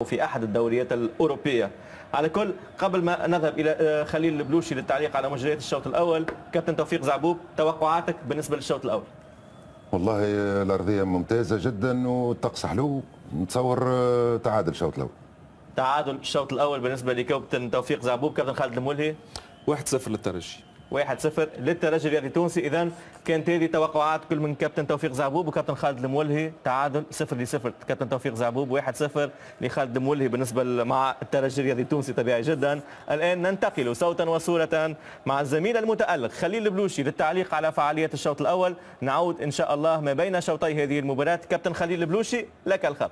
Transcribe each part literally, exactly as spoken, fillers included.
في أحد الدوريات الأوروبية. على كل، قبل ما نذهب إلى خليل البلوشي للتعليق على مجريات الشوط الأول، كابتن توفيق زعبوب، توقعاتك بالنسبة للشوط الأول؟ والله الأرضية ممتازة جدا والطقس حلو، نتصور تعادل الشوط الأول. تعادل الشوط الأول بالنسبة لكابتن توفيق زعبوب. كابتن خالد المولهي؟ واحد صفر للترجي. واحد صفر للترجي الرياضي التونسي. إذا كانت هذه توقعات كل من كابتن توفيق زعبوب وكابتن خالد المولهي. تعادل صفر لصفر، كابتن توفيق زعبوب واحد صفر لخالد المولهي بالنسبة مع الترجي الرياضي التونسي. طبيعي جدا. الآن ننتقل صوتا وصورة مع الزميل المتألق خليل البلوشي للتعليق على فعاليات الشوط الأول. نعود إن شاء الله ما بين شوطي هذه المباراة. كابتن خليل البلوشي، لك الخط.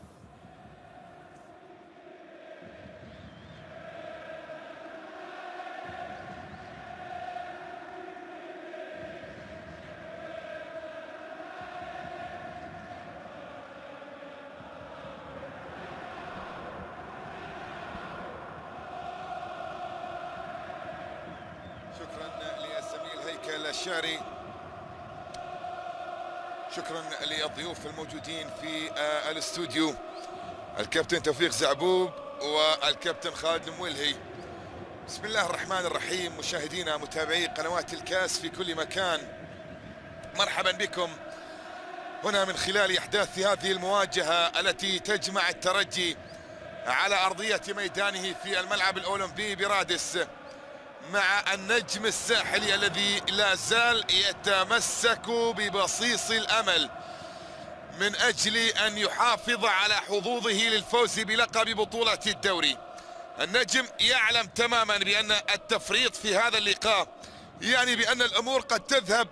شكرا للزميل هيكل الشعري، شكرا للضيوف الموجودين في الاستوديو، الكابتن توفيق زعبوب والكابتن خالد المولهي. بسم الله الرحمن الرحيم. مشاهدينا متابعي قنوات الكاس في كل مكان، مرحبا بكم هنا من خلال احداث هذه المواجهه التي تجمع الترجي على ارضيه ميدانه في الملعب الاولمبي برادس مع النجم الساحلي الذي لا زال يتمسك ببصيص الامل من اجل ان يحافظ على حظوظه للفوز بلقب بطولة الدوري. النجم يعلم تماما بان التفريط في هذا اللقاء يعني بان الامور قد تذهب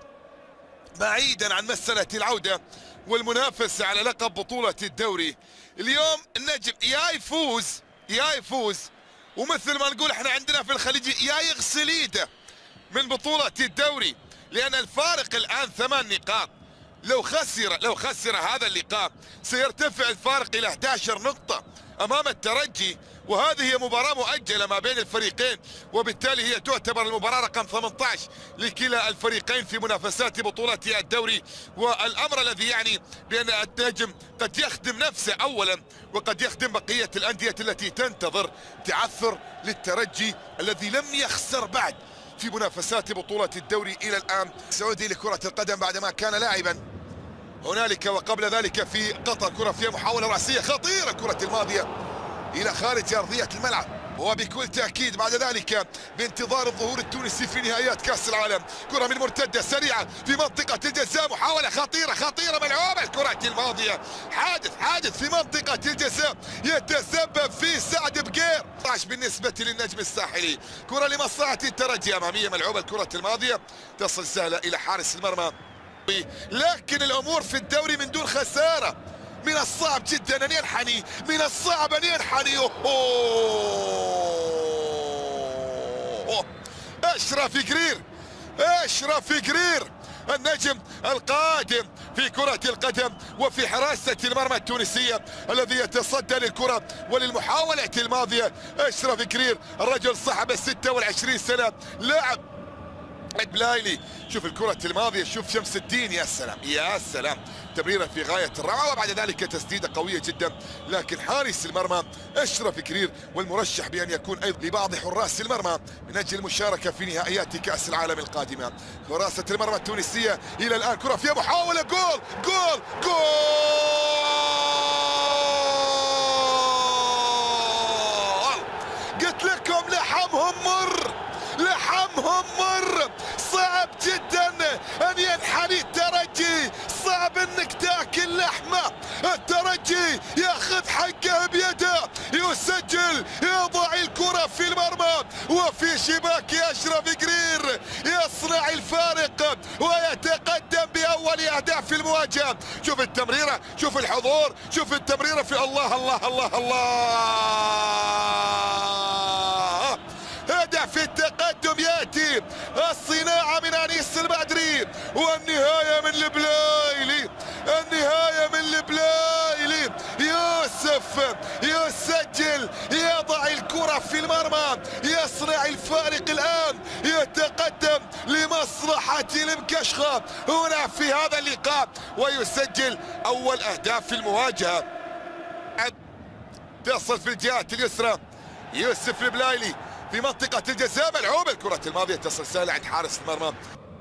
بعيدا عن مسألة العودة والمنافسة على لقب بطولة الدوري. اليوم النجم يا يفوز يا يفوز ومثل ما نقول احنا عندنا في الخليج يا يغسل ايده من بطولة الدوري، لان الفارق الان ثمان نقاط. لو خسر لو خسر هذا اللقاء سيرتفع الفارق الى احد عشر نقطة امام الترجي، وهذه هي مباراة مؤجلة ما بين الفريقين، وبالتالي هي تعتبر المباراة رقم ثمانية عشر لكلا الفريقين في منافسات بطولة الدوري. والامر الذي يعني بان النجم قد يخدم نفسه اولا وقد يخدم بقية الاندية التي تنتظر تعثر للترجي الذي لم يخسر بعد في منافسات بطولة الدوري الى الان. السعودي لكرة القدم بعدما كان لاعبا هنالك وقبل ذلك في قطر، كرة فيها محاولة رأسية خطيرة، كرة الماضية إلى خارج أرضية الملعب، وبكل تأكيد بعد ذلك بانتظار الظهور التونسي في نهائيات كأس العالم. كرة من مرتدة سريعة في منطقة الجزاء، محاولة خطيرة خطيرة ملعوبة، الكرة الماضية، حادث حادث في منطقة الجزاء يتسبب في سعد بقير بالنسبة للنجم الساحلي. كرة لمصلحة الترجي أمامية ملعوبة، الكرة الماضية تصل سهلة إلى حارس المرمى، لكن الأمور في الدوري من دون خسارة من الصعب جدا ان ينحني، من الصعب ان ينحني. أوه. اشرف قرير اشرف قرير النجم القادم في كرة القدم وفي حراسة المرمى التونسية الذي يتصدى للكرة وللمحاولة الماضية. اشرف قرير الرجل صاحب الستة والعشرين سنة، لاعب بلايلي. شوف الكرة الماضية، شوف شمس الدين، يا سلام يا سلام، تمريرة في غاية الروعة، وبعد ذلك تسديدة قوية جدا، لكن حارس المرمى اشرف قرير والمرشح بأن يكون أيضا لبعض حراس المرمى من أجل المشاركة في نهائيات كأس العالم القادمة. حراسة المرمى التونسية إلى الآن، كرة فيها محاولة، جول جول جول، قلت لكم لحمهم مر لحمهم مر، صعب جدا ان ينحني الترجي، صعب انك تاكل لحمه. الترجي ياخذ حقه بيده، يسجل، يضع الكره في المرمى وفي شباك اشرف قرير، يصنع الفارق ويتقدم باول اهداف المواجهه. شوف التمريره، شوف الحضور، شوف التمريره في الله الله الله الله. هدف التقدم ياتي، الصناعه من انيس البدري والنهايه من البلايلي، النهايه من البلايلي. يوسف يسجل، يضع الكره في المرمى، يصنع الفارق الان، يتقدم لمصلحه المكشخه هنا في هذا اللقاء ويسجل اول اهداف المواجهه. تصل في الجهة اليسرى. يوسف البلايلي في منطقة الجزاء، ملعوبة الكرة الماضية تصل سهلة عند حارس المرمى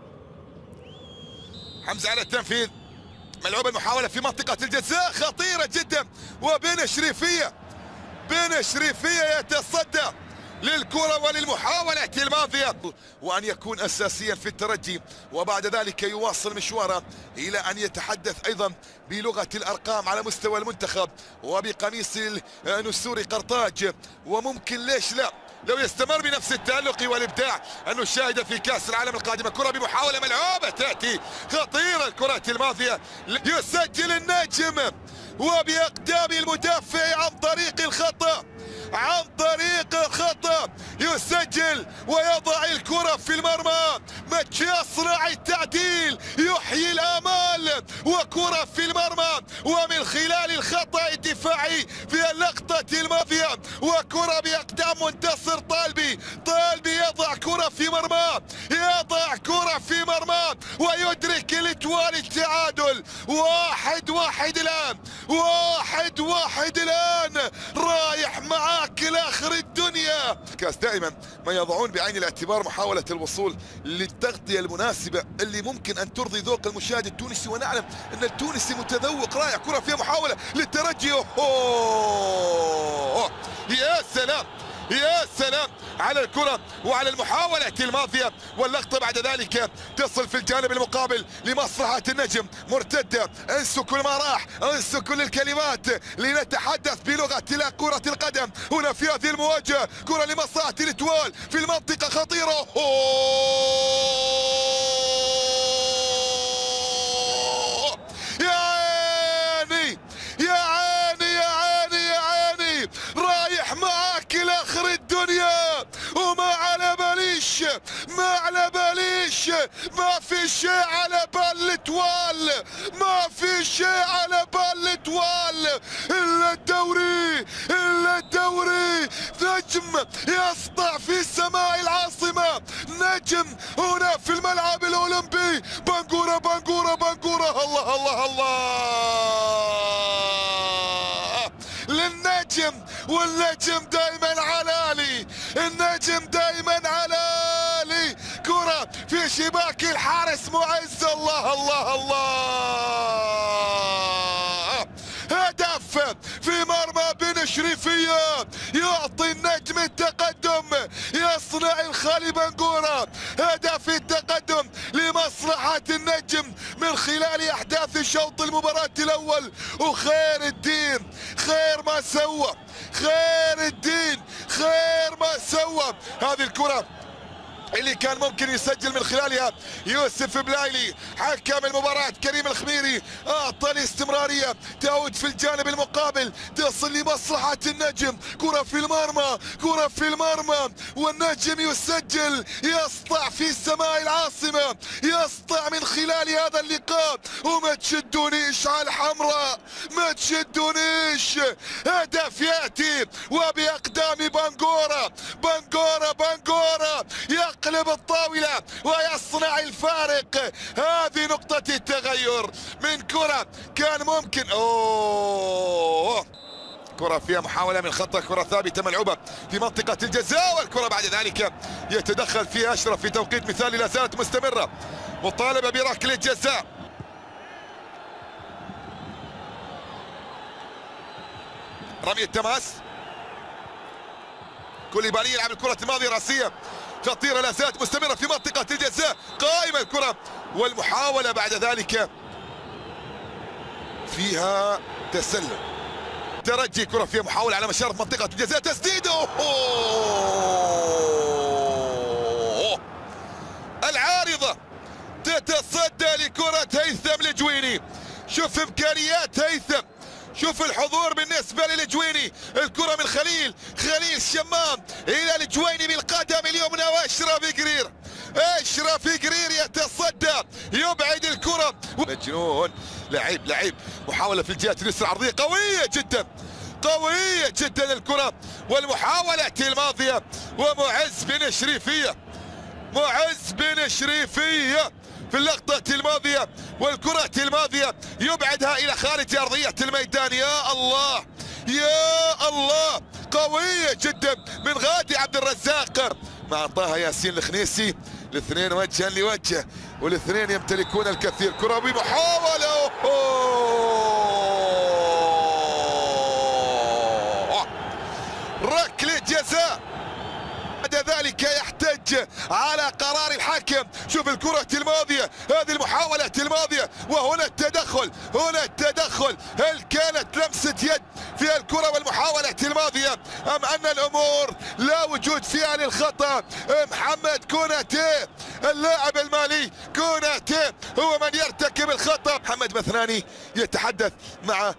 حمزة على التنفيذ. ملعوبة المحاولة في منطقة الجزاء خطيرة جدا، وبين شريفية بين شريفية يتصدى للكرة وللمحاولة الماضية، وأن يكون أساسيا في الترجي، وبعد ذلك يواصل مشواره إلى أن يتحدث أيضا بلغة الأرقام على مستوى المنتخب وبقميص النسور قرطاج، وممكن ليش لا لو يستمر بنفس التألق والإبداع أن نشاهد في كأس العالم القادمة. كرة بمحاولة ملعوبة تأتي خطيرة الكرة الماضية، يسجل النجم وبأقدام المدافع عن طريق الخطأ عن طريق الخطأ يسجل ويضع الكرة في المرمى. ماتش يصنع التعديل، يحيي الآمال، وكرة في المرمى ومن خلال الخطأ الدفاعي في اللقطة الماضية، وكرة بأقدام منتصر طالبي. طالبي يضع كرة في مرمى، يضع كرة في مرمى ويدرك الاتوال التعادل. واحد واحد الآن، واحد واحد الآن، رايح معاك لاخر الدنيا. كاس دائما ما يضعون بعين الاعتبار محاولة الوصول للتغطية المناسبة اللي ممكن ان ترضي ذوق المشاهد التونسي، ونعلم ان التونسي متذوق. رائع، كرة فيها محاولة للترجي. أوه. يا سلام يا سلام على الكرة وعلى المحاولة الماضية، واللقطة بعد ذلك تصل في الجانب المقابل لمصلحة النجم. مرتدة، انسوا كل ما راح، انسوا كل الكلمات لنتحدث بلغة كرة القدم. هنا في هذه المواجهة كرة لمصلحة الاتوال في المنطقة خطيرة. يا عيني يا عيني يا عيني يا عيني، رايح معاك لاخر الدنيا وما على باليش ما على باليش ما في شيء على بال الاتوال، ما في شيء على بال الاتوال الا الدوري الا الدوري. نجم يسطع في سماء العاصمة، نجم هنا في الملعب الاولمبي. بنقورة بنقورة بنقورة، الله الله الله للنجم، والنجم دائما علالي، النجم دائما علالي. كرة في شباك الحارس معز، الله الله الله. هدف في مرمى بن شريفية، يعطي النجم التقدم، يصنع الخالي بنقورة. هدف التقدم لمصلحة النجم من خلال أحداث الشوط المباراة الأول. وخير الدين خير ما سوى، خير الدين خير ما سوى. هذه الكرة اللي كان ممكن يسجل من خلالها يوسف بلايلي، حكم المباراة كريم الخميري، أعطى الاستمرارية، تعود في الجانب المقابل، تصل لمصلحة النجم. كرة في المرمى، كرة في المرمى، والنجم يسجل، يسطع في سماء العاصمة، يسطع من خلال هذا اللقاء. وما تشدونيش على الحمراء، ما تشدونيش. هدف يأتي وبأقدام بنقورة، بنقورة بنقورة يقلب الطاولة ويصنع الفارق. هذه نقطة التغير من كرة كان ممكن. أوه، كرة فيها محاولة من خطأ، كرة ثابتة ملعوبة في منطقة الجزاء، والكرة بعد ذلك يتدخل فيها أشرف في توقيت مثالي، لا زالت مستمرة، مطالبة بركلة جزاء. رمي التماس، كوليبالي يلعب الكرة الماضية راسية خطيرة، لا زالت مستمرة في منطقة الجزاء، قائمة الكرة، والمحاولة بعد ذلك فيها تسلل. ترجي كرة فيها محاولة على مشارف منطقة الجزاء، تسديد. أوه. العارضة تتصدى لكرة هيثم الجويني. شوف إمكانيات هيثم، شوف الحضور بالنسبة للجويني. الكرة من خليل خليل الشمام إلى الجويني بالقدم اليمنى، وأشرف قرير أشرف قرير يتصدى، يبعد الكرة. مجنون، لعيب لعيب. محاولة في الجهة اليسرى عرضية قوية جدا، قوية جدا الكرة، والمحاولة الماضية. ومعز بن شريفية، معز بن شريفية في اللقطة الماضية، والكرة الماضية يبعدها إلى خارج أرضية الميدان. يا الله يا الله قوية جدا من غادي عبد الرزاق مع طه ياسين الخنيسي، الاثنين وجها لوجه والاثنين يمتلكون الكثير. كرة بمحاولة ركلة جزاء، بعد ذلك يحتج على قرار الحكم. شوف الكرة الماضية، هذه المحاولة الماضية وهنا التدخل، هنا التدخل. هل كانت لمسة يد في الكرة والمحاولة الماضية أم أن الأمور لا وجود فيها للخطأ؟ محمد كوناتي اللاعب المالي، كوناتي هو من يرتكب الخطأ. محمد مثناني يتحدث مع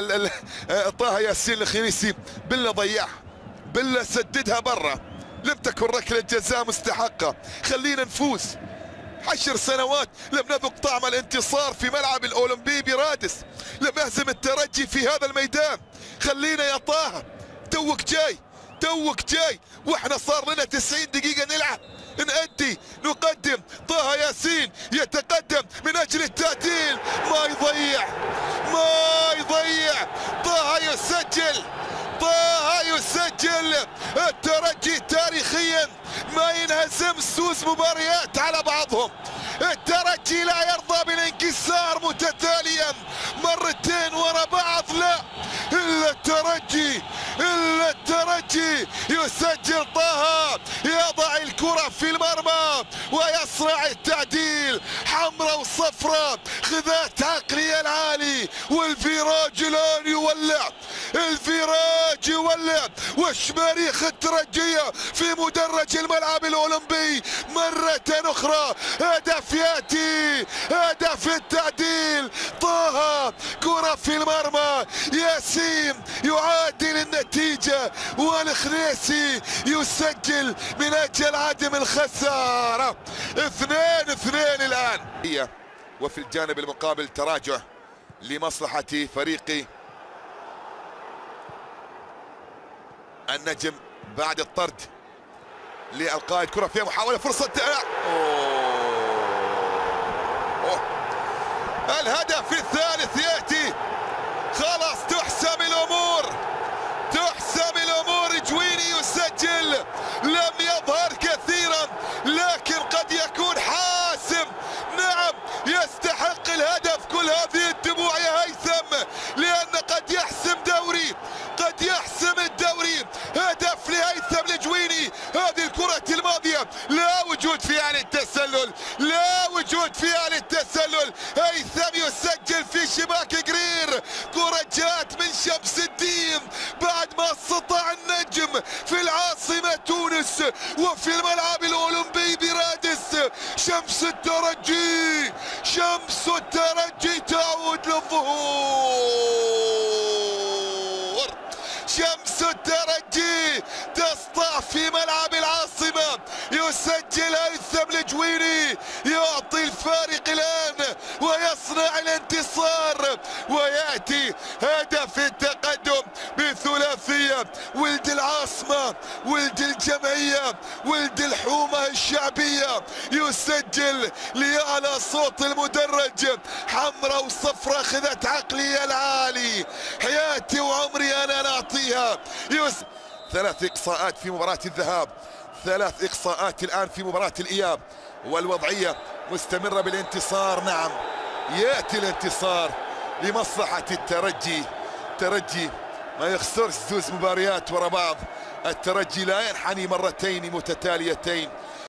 طه ياسين الخنيسي، بالله ضيعها، بالله سددها برا، لم تكن ركلة جزاء مستحقة. خلينا نفوز، عشر سنوات لم نذق طعم الانتصار في ملعب الأولمبي برادس، لم نهزم الترجي في هذا الميدان. خلينا يا طه، توك جاي توك جاي واحنا صار لنا تسعين دقيقة نلعب، نأدي نقدم. طه ياسين يتقدم من أجل التعديل، ما يضيع ما يضيع. طه يسجل، طه يسجل. الترجي تاريخيا ما ينهزم سوس مباريات على بعضهم. الترجي لا يرضى بالانكسار متتاليا مرتين ورا بعض، لا الا الترجي الا الترجي. يسجل طه، يضع الكرة في المرمى ويصنع التعديل. حمراء وصفراء، خذات عقلية العالي، والفيراج الان يولع، الفيراج يولع. والشماريخ الترجية في مدرج الملعب الأولمبي مرة أخرى. هدف يأتي، هدف التعديل. طه كرة في المرمى، ياسين يعادل النتيجة، والخنيسي يسجل من أجل عدم الخسارة. اثنين اثنين الآن. وفي الجانب المقابل تراجع لمصلحة فريق النجم بعد الطرد للقائد. كرة فيها محاولة، فرصة أوه. أوه. الهدف الثالث يأتي، خلاص تحسم الأمور، تحسم الأمور. جويني يسجل، لم يظهر كثيرا لكن قد يكون حاسم. نعم يستحق الهدف. كل هذه الدموع يا هيثم، لأن قد يحسم دوري، قد يحسم الدوري. هدف لهيثم لجويني. هذه الكرة الماضية لا وجود فيها للتسلل، لا وجود فيها للتسلل. هيثم يسجل في شباك قرير. كرة جاءت من شمس الدين بعد ما استطاع النجم في العاصمة تونس وفي الملعب الأولمبي برادس. شمس الترجي، شمس الترجي تعود للظهور. شمس الترجي تسطع في ملعب العاصمة. يسجل هيثم الجويني، يعطي الفارق الآن ويصنع الانتصار، ويأتي هدف التقدم بثلاثية. ولد العاصمة، ولد الجمعية، ولد الحومة الشعبية يسجل لأعلى صوت المدرج. حمراء وصفراء، خذت عقلي العالي، حياتي وعمري أنا نعطيها. يس... ثلاث إقصاءات في مباراة الذهاب، ثلاث إقصاءات الآن في مباراة الإياب، والوضعية مستمرة بالانتصار. نعم يأتي الانتصار لمصلحة الترجي. الترجي ما يخسرش زوز مباريات ورا بعض، الترجي لا ينحني مرتين متتاليتين.